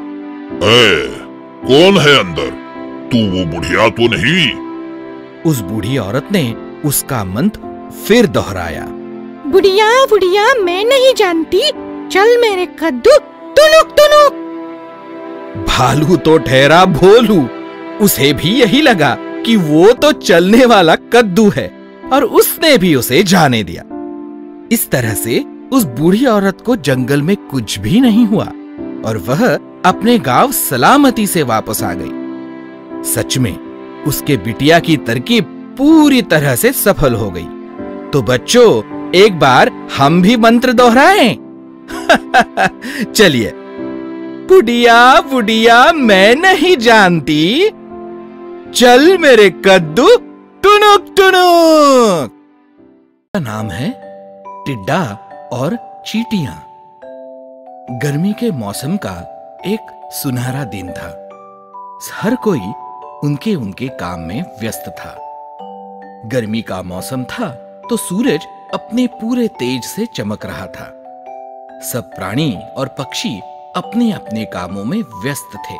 ए, कौन है अंदर? तू वो बुढ़िया तो नहीं? उस बूढ़ी औरत ने उसका मंत्र फिर दोहराया, बुढ़िया बुढ़िया मैं नहीं जानती, चल मेरे कद्दू टुनुक टुनुक। भालू तो ठहरा भोलू। उसे भी यही लगा कि वो तो चलने वाला कद्दू है और उसने भी उसे जाने दिया। इस तरह से उस बूढ़ी औरत को जंगल में कुछ भी नहीं हुआ और वह अपने गांव सलामती से वापस आ गई। सच में उसके बिटिया की तरकीब पूरी तरह से सफल हो गई। तो बच्चों, एक बार हम भी मंत्र दोहराएं। चलिए, बुढ़िया बुढ़िया मैं नहीं जानती, चल मेरे कद्दू टुनुक टुनुक। का नाम है टिड्डा और चींटियां। गर्मी के मौसम का एक सुनहरा दिन था। हर कोई उनके उनके काम में व्यस्त था। गर्मी का मौसम था तो सूरज अपने पूरे तेज से चमक रहा था। सब प्राणी और पक्षी अपने अपने कामों में व्यस्त थे।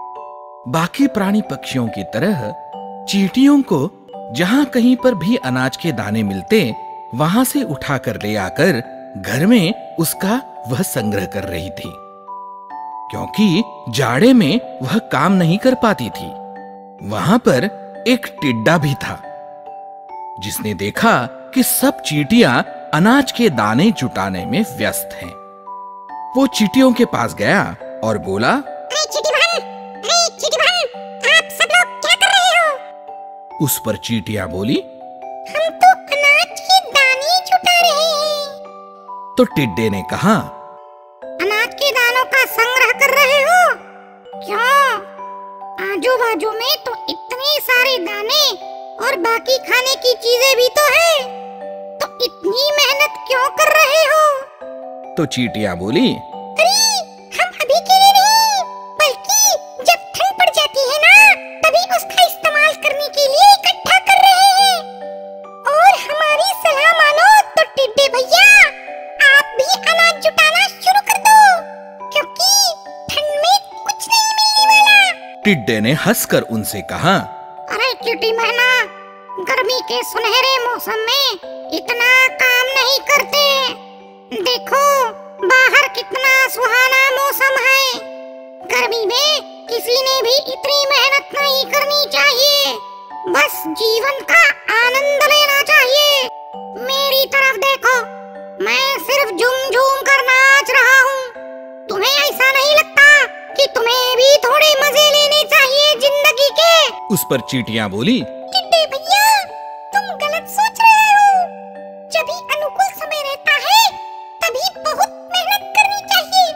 बाकी प्राणी पक्षियों की तरह चींटियों को जहां कहीं पर भी अनाज के दाने मिलते वहां से उठाकर ले आकर घर में उसका वह संग्रह कर रही थी, क्योंकि जाड़े में वह काम नहीं कर पाती थी। वहां पर एक टिड्डा भी था, जिसने देखा कि सब चींटियां अनाज के दाने जुटाने में व्यस्त हैं। वो चींटियों के पास गया और बोला, अरे चींटी बहन, अरे चींटी बहन, आप सब लोग क्या कर रहे हो? उस पर चींटियां बोली, हम तो अनाज के दाने जुटा रहे हैं। तो टिड्डे ने कहा, अनाज के दानों का संग्रह कर रहे हो? क्यों? आजू बाजू में तो इतने सारे दाने और बाकी खाने की चीजें भी तो है, तो इतनी मेहनत क्यों कर रहे हो? तो चींटियां बोली, अरे हम अभी के लिए नहीं, बल्कि जब ठंड पड़ जाती है ना, तभी उसका इस्तेमाल करने के लिए इकट्ठा कर रहे हैं। और हमारी सलाह मानो तो टिड्डे भैया, आप भी अनाज जुटाना शुरू कर दो, क्योंकि ठंड में कुछ नहीं मिलने वाला। टिड्डे ने हंसकर उनसे कहा, अरे चींटी बहना, गर्मी के सुनहरे मौसम में इतना काम नहीं करते। देखो बाहर कितना सुहाना मौसम है। गर्मी में किसी ने भी इतनी मेहनत नहीं करनी चाहिए, बस जीवन का आनंद लेना चाहिए। मेरी तरफ देखो, मैं सिर्फ झूम झूम कर नाच रहा हूँ। तुम्हें ऐसा नहीं लगता कि तुम्हें भी थोड़े मजे लेने चाहिए जिंदगी के? उस पर चींटियां बोली, टिड्डे भैया, तुम गलत सोच रहे हो। जब भी अनुकूल समय रहता है तभी बहुत मेहनत करनी चाहिए,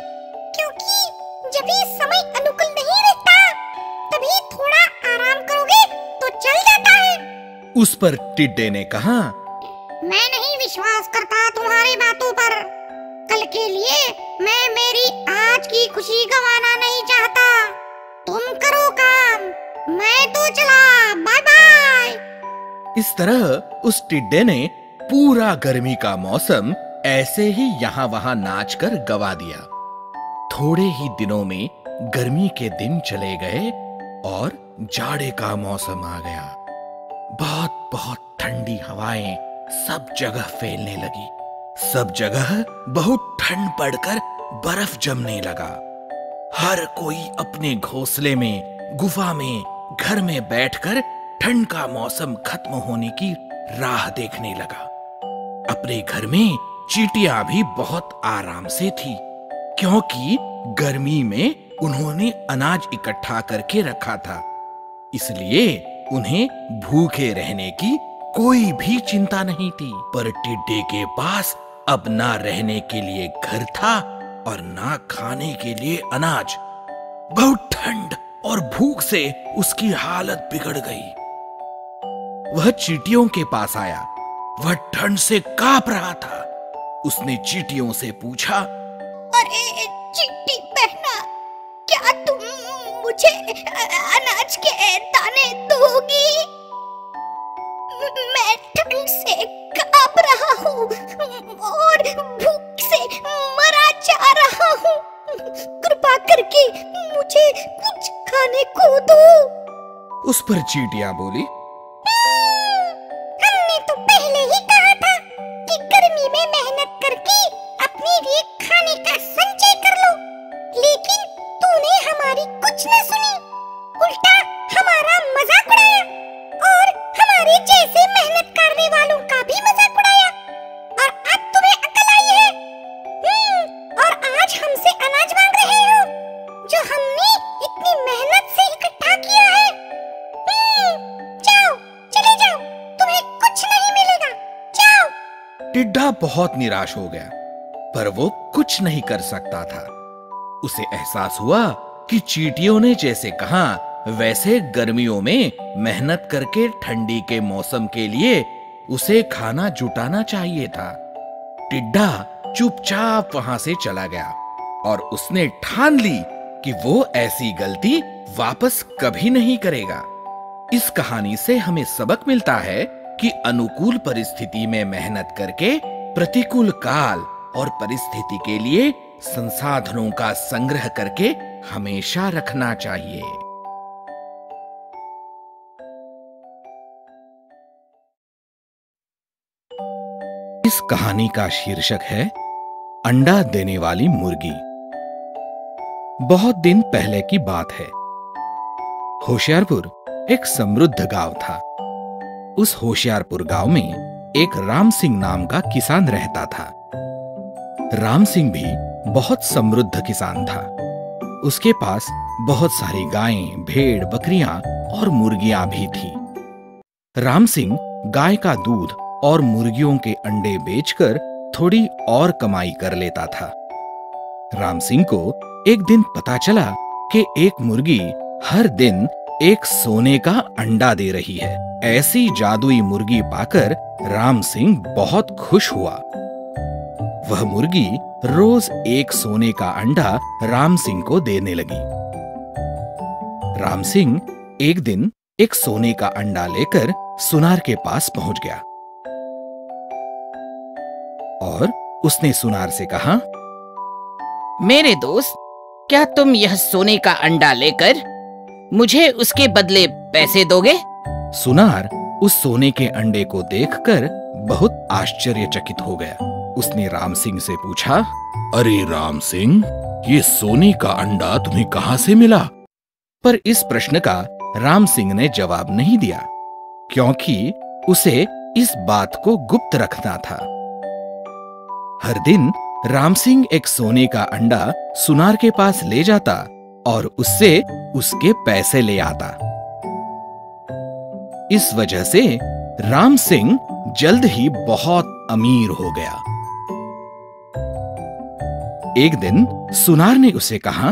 क्योंकि जब भी समय अनुकूल नहीं रहता तभी थोड़ा आराम करोगे तो चल जाता है। उस पर टिड्डे ने कहा, मैं नहीं विश्वास करता तुम्हारी बातों पर। कल के लिए मैं मेरी आज की खुशी गंवाना नहीं चाहता। तुम करो काम, मैं तो चला, बाय बाय। इस तरह उस टिड्डे ने पूरा गर्मी का मौसम ऐसे ही यहां वहां नाचकर गवा दिया। थोड़े ही दिनों में गर्मी के दिन चले गए और जाड़े का मौसम आ गया। बहुत बहुत ठंडी हवाएं सब जगह फैलने लगी। सब जगह बहुत ठंड पड़कर बर्फ जमने लगा। हर कोई अपने घोंसले में, गुफा में, घर में बैठकर ठंड का मौसम खत्म होने की राह देखने लगा। अपने घर में चींटियां भी बहुत आराम से थी, क्योंकि गर्मी में उन्होंने अनाज इकट्ठा करके रखा था, इसलिए उन्हें भूखे रहने की कोई भी चिंता नहीं थी। पर टिड्डे के पास अब ना रहने के लिए घर था और ना खाने के लिए अनाज। बहुत ठंड और भूख से उसकी हालत बिगड़ गई। वह चींटियों के पास आया। वह ठंड से कांप रहा था। उसने चींटियों से पूछा, अरे चींटी बहना, क्या तुम मुझे अनाज के दाने दोगी? मैं ठंड से कांप रहा हूँ और भूख से मरा जा रहा हूँ। कृपा करके मुझे कुछ खाने को दो। उस पर चींटियां बोली, हमने तो पहले ही कहा था कि गर्मी में मेहनत करके अपने लिए खाने का संचय कर लो, लेकिन तूने हमारी कुछ न सुनी, उल्टा हमारा मजाक उड़ाया और हमारे जैसे मेहनत करने वालों का भी मजाक उड़ाया। और अब तुम्हें अकल आई है और आज हमसे अनाज मांग रहे हो जो हमने इतनी मेहनत से इकट्ठा किया है। जाओ, चले जाओ, तुम्हें कुछ नहीं मिलेगा, जाओ। टिड्डा बहुत निराश हो गया, पर वो कुछ नहीं कर सकता था। उसे एहसास हुआ कि चींटियों ने जैसे कहा वैसे गर्मियों में मेहनत करके ठंडी के मौसम के लिए उसे खाना जुटाना चाहिए था। टिड्डा चुपचाप वहां से चला गया और उसने ठान ली कि वो ऐसी गलती वापस कभी नहीं करेगा। इस कहानी से हमें सबक मिलता है कि अनुकूल परिस्थिति में मेहनत करके प्रतिकूल काल और परिस्थिति के लिए संसाधनों का संग्रह करके हमेशा रखना चाहिए। इस कहानी का शीर्षक है अंडा देने वाली मुर्गी। बहुत दिन पहले की बात है। होशियारपुर एक समृद्ध गांव था। उस होशियारपुर गांव में एक राम सिंह नाम का किसान रहता था। राम सिंह भी बहुत समृद्ध किसान था। उसके पास बहुत सारी गायें, भेड़, बकरियां और मुर्गियां भी थी। राम सिंह गाय का दूध और मुर्गियों के अंडे बेचकर थोड़ी और कमाई कर लेता था। राम सिंह को एक दिन पता चला कि एक मुर्गी हर दिन एक सोने का अंडा दे रही है। ऐसी जादुई मुर्गी पाकर राम सिंह बहुत खुश हुआ। वह मुर्गी रोज एक सोने का अंडा राम सिंह को देने लगी। राम सिंह एक दिन एक सोने का अंडा लेकर सुनार के पास पहुंच गया और उसने सुनार से कहा, मेरे दोस्त, क्या तुम यह सोने का अंडा लेकर मुझे उसके बदले पैसे दोगे? सुनार उस सोने के अंडे को देखकर बहुत आश्चर्यचकित हो गया। उसने राम सिंह से पूछा, अरे राम सिंह, ये सोने का अंडा तुम्हें कहां से मिला? पर इस प्रश्न का राम सिंह ने जवाब नहीं दिया, क्योंकि उसे इस बात को गुप्त रखना था। हर दिन राम सिंह एक सोने का अंडा सुनार के पास ले जाता और उससे उसके पैसे ले आता। इस वजह से राम सिंह जल्द ही बहुत अमीर हो गया। एक दिन सुनार ने उसे कहा,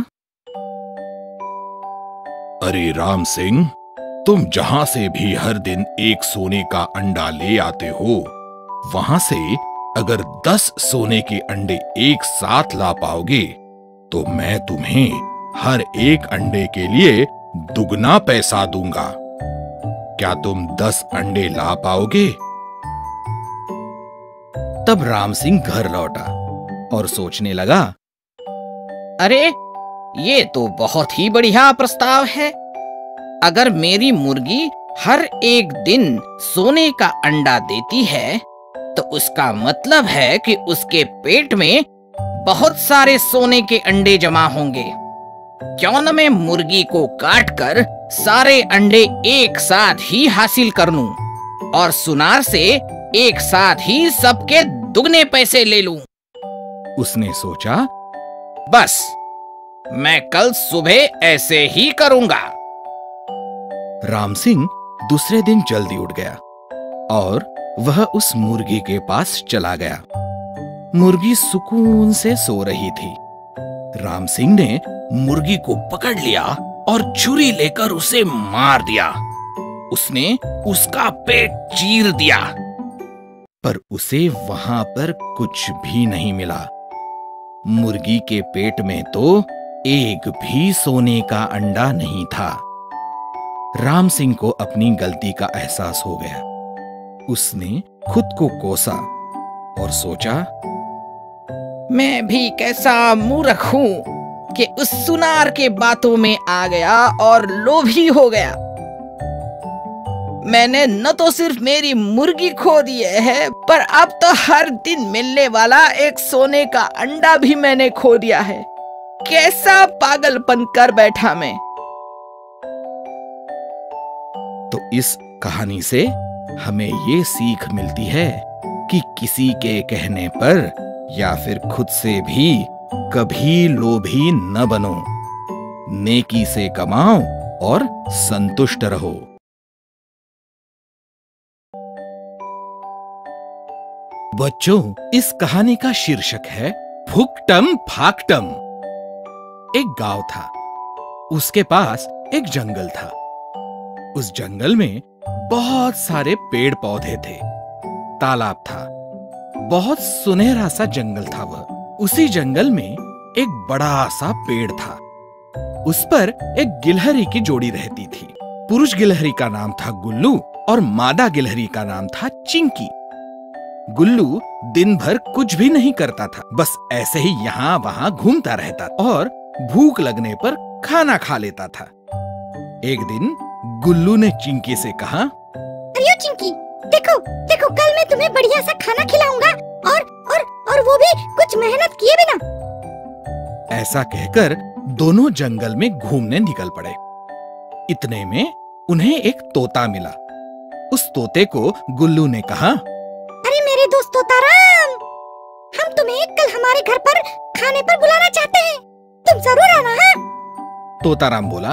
अरे राम सिंह, तुम जहां से भी हर दिन एक सोने का अंडा ले आते हो, वहां से अगर दस सोने के अंडे एक साथ ला पाओगे तो मैं तुम्हें हर एक अंडे के लिए दुगना पैसा दूंगा। क्या तुम दस अंडे ला पाओगे? तब राम सिंह घर लौटा और सोचने लगा, अरे ये तो बहुत ही बढ़िया प्रस्ताव है। अगर मेरी मुर्गी हर एक दिन सोने का अंडा देती है तो उसका मतलब है कि उसके पेट में बहुत सारे सोने के अंडे जमा होंगे। क्यों न मैं मुर्गी को काट कर सारे अंडे एक साथ ही हासिल कर लूं और सुनार से एक साथ ही सबके दुगने पैसे ले लूं। उसने सोचा, बस मैं कल सुबह ऐसे ही करूंगा। राम सिंह दूसरे दिन जल्दी उठ गया और वह उस मुर्गी के पास चला गया। मुर्गी सुकून से सो रही थी। राम सिंह ने मुर्गी को पकड़ लिया और छुरी लेकर उसे मार दिया। उसने उसका पेट चीर दिया, पर उसे वहां पर कुछ भी नहीं मिला। मुर्गी के पेट में तो एक भी सोने का अंडा नहीं था। राम सिंह को अपनी गलती का एहसास हो गया। उसने खुद को कोसा और सोचा, मैं भी कैसा मूर्ख हूं कि उस सुनार के बातों में आ गया और लोभी हो गया। मैंने न तो सिर्फ मेरी मुर्गी खो दी है, पर अब तो हर दिन मिलने वाला एक सोने का अंडा भी मैंने खो दिया है। कैसा पागलपन कर बैठा मैं। तो इस कहानी से हमें ये सीख मिलती है कि किसी के कहने पर या फिर खुद से भी कभी लोभी न बनो। नेकी से कमाओ और संतुष्ट रहो। बच्चों, इस कहानी का शीर्षक है फुकटम फाकटम। एक गांव था। उसके पास एक जंगल था। उस जंगल में बहुत सारे पेड़ पौधे थे। तालाब था। बहुत सुनहरा सा जंगल था वह। उसी जंगल में एक बड़ा सा पेड़ था। उस पर एक गिलहरी की जोड़ी रहती थी। पुरुष गिलहरी का नाम था गुल्लू और मादा गिलहरी का नाम था चिंकी। गुल्लू दिन भर कुछ भी नहीं करता था, बस ऐसे ही यहाँ वहाँ घूमता रहता और भूख लगने पर खाना खा लेता था। एक दिन गुल्लू ने चिंकी से कहा, अरे चिंकी, देखो देखो, कल मैं तुम्हें बढ़िया सा खाना खिलाऊंगा और और और वो भी कुछ मेहनत किए बिना। ऐसा कहकर दोनों जंगल में घूमने निकल पड़े। इतने में उन्हें एक तोता मिला। उस तोते को गुल्लू ने कहा, अरे मेरे दोस्त तोताराम, हम तुम्हें कल हमारे घर पर खाने पर बुलाना चाहते हैं, तुम जरूर आना। हाँ? तोताराम बोला,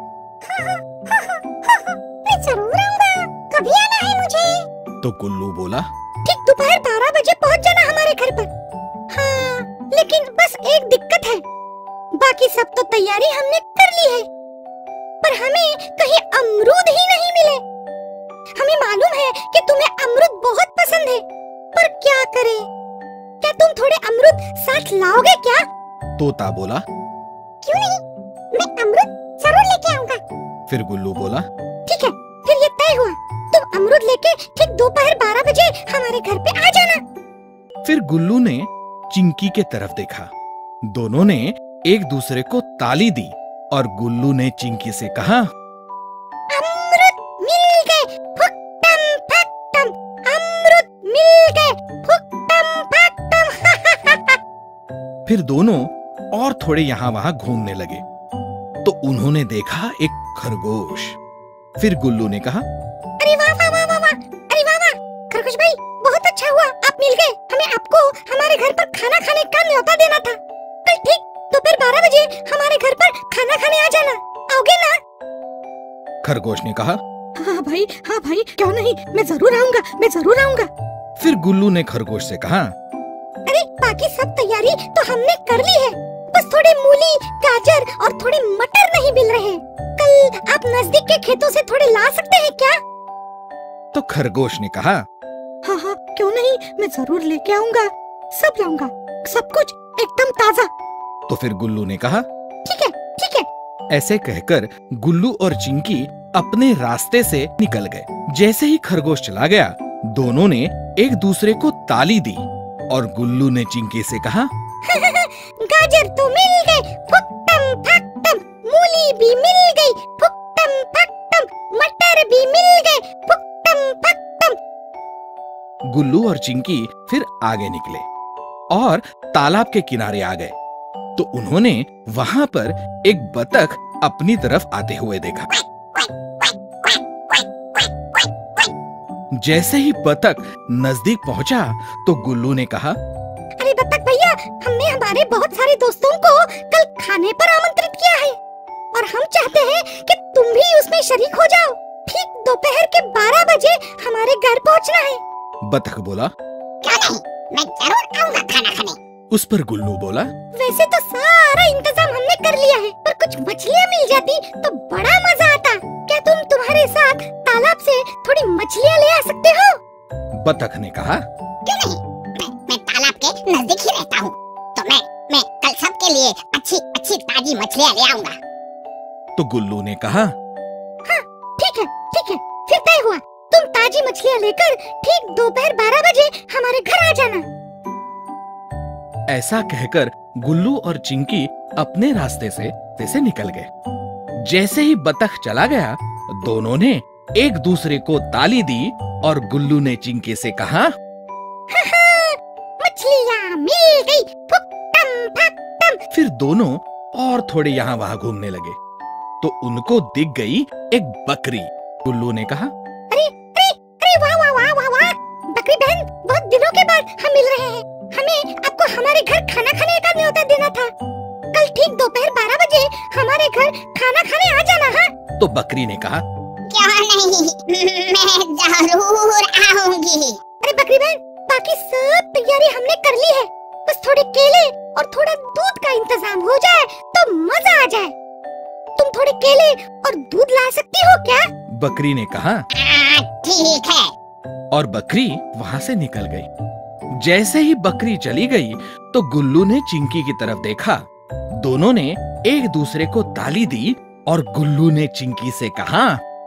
मैं जरूर आऊंगा, कभी आना है मुझे। तो गुल्लू बोला, ठीक दोपहर बारह बजे पहुंच जाना हमारे घर पर। हाँ, लेकिन बस एक दिक्कत है, बाकी सब तो तैयारी हमने कर ली है, पर हमें कहीं अमरूद ही नहीं मिले। हमें मालूम है कि तुम्हें अमरूद बहुत पसंद है, पर क्या करें? क्या तुम थोड़े अमरूद साथ लाओगे क्या? तोता बोला, क्यों नहीं, मैं अमरूद जरूर लेके आऊंगा। फिर गुल्लू बोला, ठीक है, फिर ये तय हुआ, तुम अमरूद लेके ठीक दोपहर बारह बजे हमारे घर पे आ जाना। फिर गुल्लू ने चिंकी के तरफ देखा। दोनों ने एक दूसरे को ताली दी और गुल्लू ने चिंकी से कहा, अमरूद मिल गए, फुकटम फाकटम, अमरूद मिल गए, फुकटम फाकटम। फिर दोनों और थोड़े यहाँ वहाँ घूमने लगे तो उन्होंने देखा एक खरगोश। फिर गुल्लू ने कहा, अरे वाह वाह वाह वाह वाह, अरे वाह वाह, खरगोश भाई, बहुत अच्छा हुआ आप मिल गए। हमें आपको हमारे घर पर खाना खाने का न्योता देना था। कल ठीक दोपहर बारह बजे हमारे घर पर खाना खाने आ जाना, आओगे ना? खरगोश ने कहा, हाँ भाई, हाँ भाई, क्यों नहीं, मैं जरूर आऊंगा, मैं जरूर आऊंगा। फिर गुल्लू ने खरगोश से कहा, अरे बाकी सब तैयारी तो हमने कर ली है, बस थोड़े मूली, गाजर और थोड़े मटर नहीं मिल रहे। कल आप नजदीक के खेतों से थोड़े ला सकते हैं क्या? तो खरगोश ने कहा, हाँ हाँ, क्यों नहीं, मैं जरूर लेके आऊंगा, सब लाऊंगा, सब कुछ एकदम ताजा। तो फिर गुल्लू ने कहा, ठीक है ठीक है। ऐसे कहकर गुल्लू और चिंकी अपने रास्ते से निकल गए। जैसे ही खरगोश चला गया, दोनों ने एक दूसरे को ताली दी और गुल्लू ने चिंकी से कहा, गाजर तो मिल गए, फुकटम फकटम, मूली भी मिल गई, फुकटम फकटम, मटर भी मिल गए, फुकटम फकटम। गुल्लू और चिंकी फिर आगे निकले और तालाब के किनारे आ गए तो उन्होंने वहां पर एक बतख अपनी तरफ आते हुए देखा। जैसे ही बतख नजदीक पहुंचा तो गुल्लू ने कहा, अरे बतख भैया, हमने हमारे बहुत सारे दोस्तों को कल खाने पर आमंत्रित किया है और हम चाहते हैं कि तुम भी उसमें शरीक हो जाओ। ठीक दोपहर के बारह बजे हमारे घर पहुंचना है। बतख बोला, क्यों नहीं, मैं जरूर आऊंगा खाना खाने। उस पर गुल्लू बोला, वैसे तो सारा इंतजाम हमने कर लिया है, पर कुछ मछलियाँ मिल जाती तो बड़ा मजा आता। क्या तुम तुम्हारे साथ तालाब से थोड़ी मछलियाँ ले आ सकते हो? बतख ने कहा, क्यों नहीं, मैं, मैं तालाब के नजदीक ही रहता हूँ, तो मैं मैं कल सबके लिए अच्छी अच्छी ताजी मछलियाँ ले आऊंगा। तो गुल्लू ने कहा, हाँ ठीक है ठीक है, फिर तय हुआ, तुम ताजी मछलियाँ लेकर ठीक दोपहर बारह बजे हमारे घर आ जाना। ऐसा कहकर गुल्लू और चिंकी अपने रास्ते से वैसे निकल गए। जैसे ही बतख चला गया, दोनों ने एक दूसरे को ताली दी और गुल्लू ने चिंकी से कहा, मछलियाँ मिल गई, फुकटम फकटम। फिर दोनों और थोड़े यहाँ वहाँ घूमने लगे तो उनको दिख गई एक बकरी। गुल्लू ने कहा, अरे अरे अरे वाह वाह वाह वाह वाह, बकरी बहन, बहुत दिनों के बाद हम मिल रहे हैं। हमें आपको हमारे घर खाना खाने का न्योता देना था। कल ठीक दोपहर बारह बजे हमारे घर खाना खाने आ जाना। हाँ? तो बकरी ने कहा, क्यों नहीं, मैं जरूर आऊंगी। अरे बकरी बहन, बाकी सब तैयारी हमने कर ली है, बस थोड़े केले और थोड़ा दूध का इंतजाम हो जाए तो मजा आ जाए। तुम थोड़े केले और दूध ला सकती हो क्या? बकरी ने कहा, ठीक है। और बकरी वहाँ से निकल गई। जैसे ही बकरी चली गई तो गुल्लू ने चिंकी की तरफ देखा। दोनों ने एक दूसरे को ताली दी और गुल्लू ने चिंकी से कहा,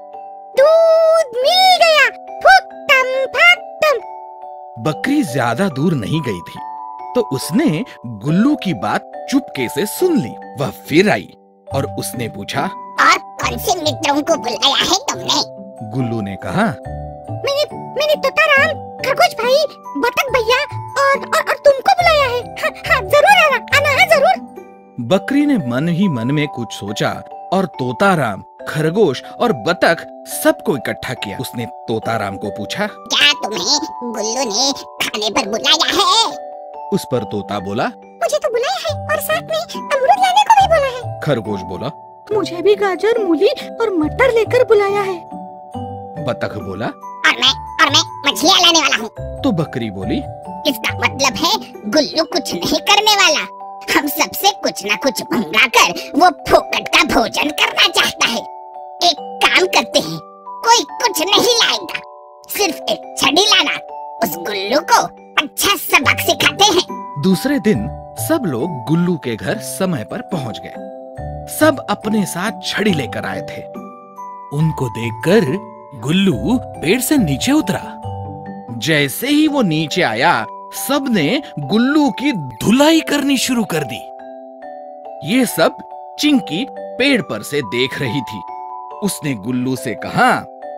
दूध मिल गया, फुकटम फकटम। बकरी ज्यादा दूर नहीं गई थी तो उसने गुल्लू की बात चुपके से सुन ली। वह फिर आई और उसने पूछा, और कौन से मित्रों को बुलाया है तुमने? गुल्लू ने कहा, मैंने मैंने तोताराम, खरगोश भाई, बतख भैया और, और और तुमको बुलाया है। हाँ, हाँ, जरूर आना, आना है जरूर। बकरी ने मन ही मन में कुछ सोचा और तोताराम, खरगोश और बतख सबको इकट्ठा किया। उसने तोताराम को पूछा, क्या तुम्हें गुल्लू ने खाने पर बुलाया है? उस पर तोता बोला, मुझे तो बुलाया है और साथ में अमरूद लाने को भी बोला है। खरगोश बोला, मुझे भी गाजर, मूली और मटर लेकर बुलाया है। बतख बोला, और मैं और मैं मछलियाँ लाने वाला हूँ। तो बकरी बोली, इसका मतलब है गुल्लू कुछ नहीं करने वाला। हम सबसे कुछ ना कुछ मंगा कर वो फोकट का भोजन करना चाहता है। एक काम करते हैं, कोई कुछ नहीं लाएगा, सिर्फ एक छड़ी लाना। उस गुल्लू को अच्छा सबक सिखाते हैं। दूसरे दिन सब लोग गुल्लू के घर समय पर पहुंच गए। सब अपने साथ छड़ी लेकर आए थे। उनको देखकर गुल्लू पेड़ से नीचे उतरा। जैसे ही वो नीचे आया, सबने गुल्लू की धुलाई करनी शुरू कर दी। ये सब चिंकी पेड़ पर से देख रही थी। उसने गुल्लू से कहा,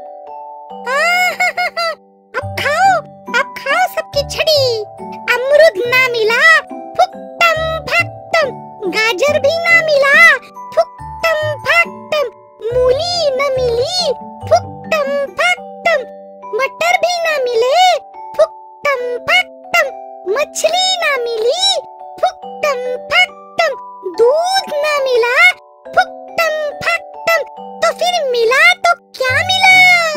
अब खाओ, अब खाओ सबकी छड़ी। अमरूद ना मिला, फुकटम फकटम। गाजर भी ना मिला, फुकटम फकटम। मूली न मिली, फुकटम फकटम। मटर भी ना मिले, फुकटम फकटम। मछली ना मिली, फुकटम फकटम। दूध ना मिला, फुकटम फकटम। तो फिर मिला तो क्या मिला?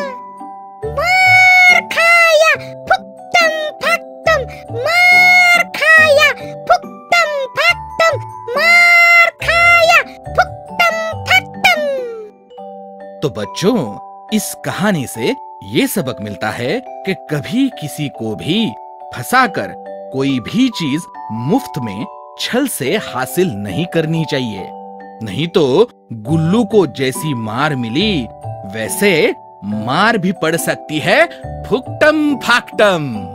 मार खाया, फुकटम फकटम। मार खाया, फुकटम फकटम। मार खाया, फुकटम फकटम। तो बच्चों, इस कहानी से ये सबक मिलता है कि कभी किसी को भी फंसाकर कोई भी चीज मुफ्त में छल से हासिल नहीं करनी चाहिए। नहीं तो गुल्लू को जैसी मार मिली वैसे मार भी पड़ सकती है फुकटम फाकटम।